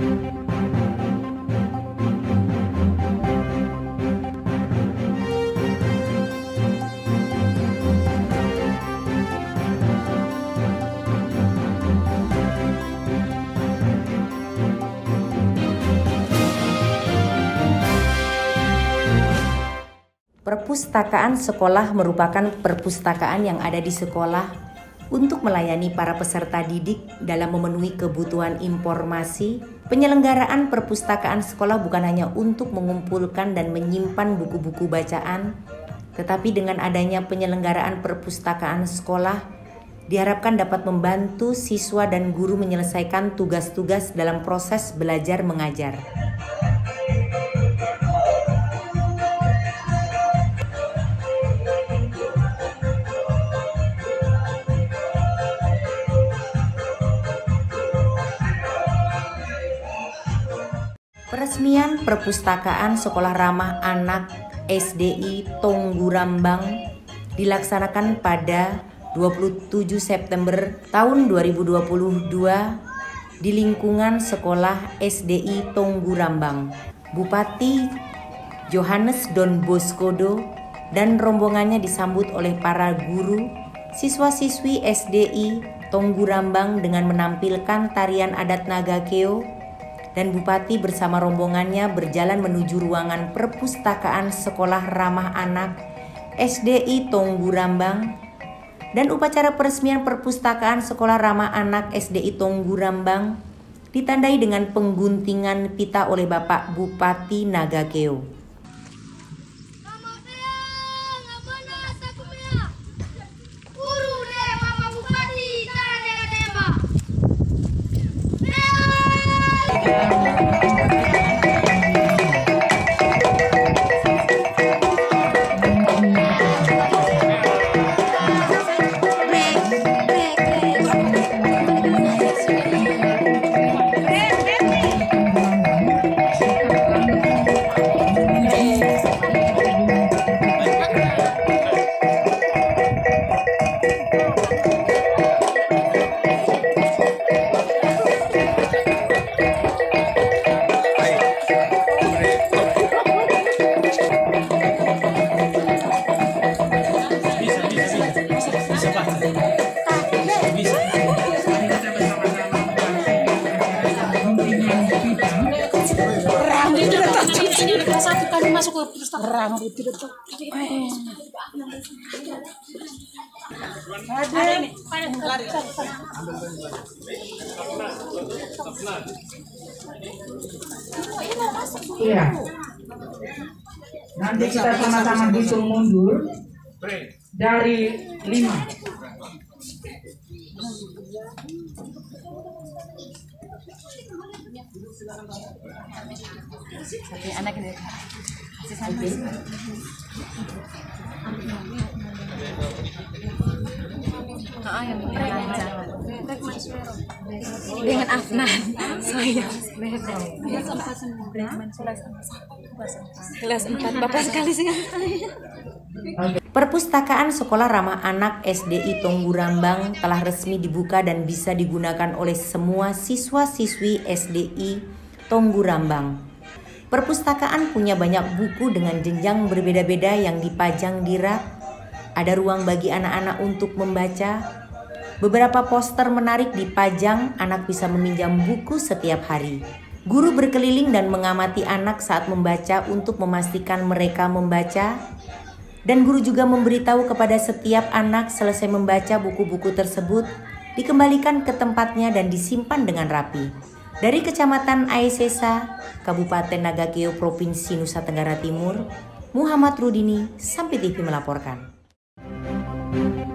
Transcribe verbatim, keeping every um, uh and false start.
Perpustakaan sekolah merupakan perpustakaan yang ada di sekolah untuk melayani para peserta didik dalam memenuhi kebutuhan informasi. Penyelenggaraan perpustakaan sekolah bukan hanya untuk mengumpulkan dan menyimpan buku-buku bacaan, tetapi dengan adanya penyelenggaraan perpustakaan sekolah diharapkan dapat membantu siswa dan guru menyelesaikan tugas-tugas dalam proses belajar mengajar. Peresmian Perpustakaan Sekolah Ramah Anak S D I Tonggurambang dilaksanakan pada dua puluh tujuh September tahun dua ribu dua puluh dua di lingkungan Sekolah S D I Tonggurambang. Bupati Johannes Don Boscodo dan rombongannya disambut oleh para guru, siswa-siswi S D I Tonggurambang dengan menampilkan tarian adat Nagakeo, dan Bupati bersama rombongannya berjalan menuju ruangan perpustakaan Sekolah Ramah Anak S D I Tonggurambang, dan upacara peresmian perpustakaan Sekolah Ramah Anak S D I Tonggurambang ditandai dengan pengguntingan pita oleh Bapak Bupati Nagakeo. Satu kali masuk ke perpustakaan rambut tidak tuh. Ada nih. Iya. Nanti kita sama-sama hitung mundur dari lima. Satu anak ini kasih santai. Dengan Afnan saya kelas empat bapak sekali sih. Perpustakaan Sekolah Ramah Anak S D I Tonggurambang telah resmi dibuka dan bisa digunakan oleh semua siswa-siswi S D I Tonggurambang. Perpustakaan punya banyak buku dengan jenjang berbeda-beda yang dipajang di rak. Ada ruang bagi anak-anak untuk membaca. Beberapa poster menarik dipajang, anak bisa meminjam buku setiap hari. Guru berkeliling dan mengamati anak saat membaca untuk memastikan mereka membaca. Dan guru juga memberitahu kepada setiap anak selesai membaca buku-buku tersebut, dikembalikan ke tempatnya dan disimpan dengan rapi. Dari Kecamatan Aesesa, Kabupaten Nagakeo, Provinsi Nusa Tenggara Timur, Muhammad Rudini, Sampai T V melaporkan.